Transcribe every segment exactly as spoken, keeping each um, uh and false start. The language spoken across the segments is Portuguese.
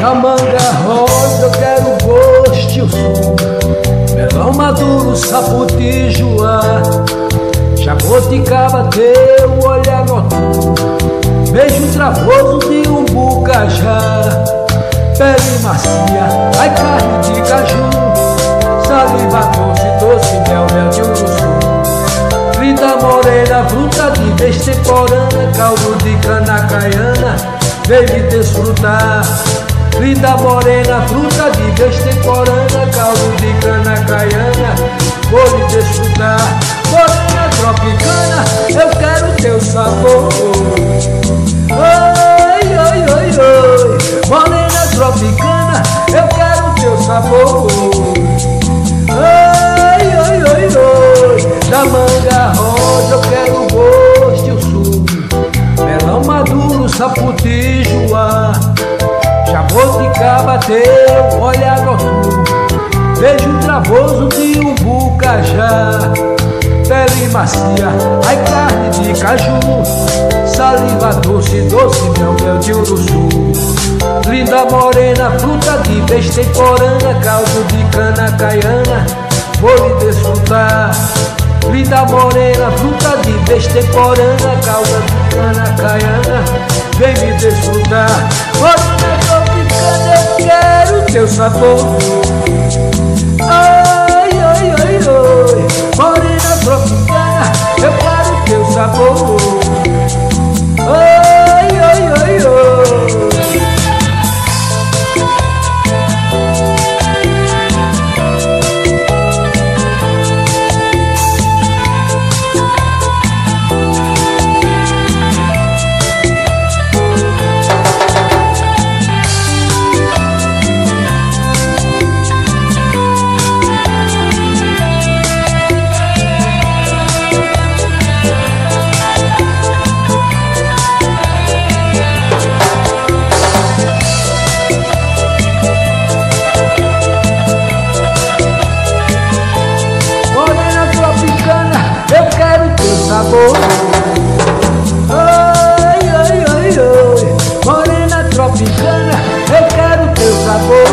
Da manga rosa eu quero o gosto e o sumo, melão maduro, saputijuá, jaboticaba, teu olhar noturno, beijo travoso de um bucajá, pele macia, ai carne de caju, saliva doce, doce, mel, mel de uruçu, linda morena, fruta de vez temporânea, caldo de cana caiana, vem me desfrutar. Linda morena, fruta de vez temporânea, caldo de cana caiana, vou lhe desfrutar. Morena tropicana, eu quero teu sabor. Oi, oi, oi, oi. Morena tropicana, eu quero teu sabor. Oi, oi, oi, oi. Da manga rosa eu quero o gosto e o sumo, melão maduro, saputijuá, jaboticaba, teu olhar noturno, beijo travoso de um bucajá, pele macia, ai carne de caju, saliva doce, doce, mel, mel de uruçu, linda morena, fruta de vez temporânea, caldo de cana caiana, vou lhe desfrutar. Linda morena, fruta de vez temporânea, caldo de cana caiana, vem me desfrutar. Morena tropicana, eu quero teu sabor. Ai, ai, ai, ai. Morena tropicana, eu quero teu sabor. Ai, ai, ai, ai. Sabor. Ai, ai, ai, ai. Morena tropicana, eu quero teu sabor.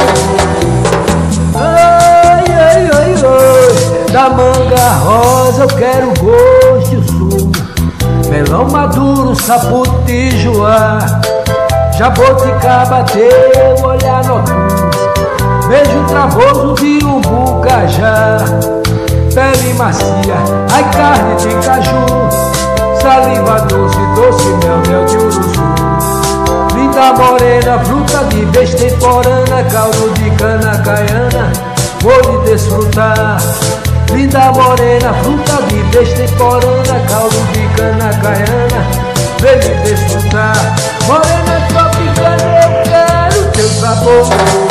Ai, ai, ai, ai. Da manga rosa eu quero o gosto e o sumo, melão maduro, saputijuá, jaboticaba, teu olhar noturno, beijo travoso de um bucajá, pele macia, ai carne de caju, saliva doce, doce, mel, mel de uruçu, linda morena, fruta de vez temporânea, caldo de cana caiana, vou lhe desfrutar. Linda morena, fruta de vez temporânea, caldo de cana caiana, vem me desfrutar. Morena tropicana, eu quero teu sabor.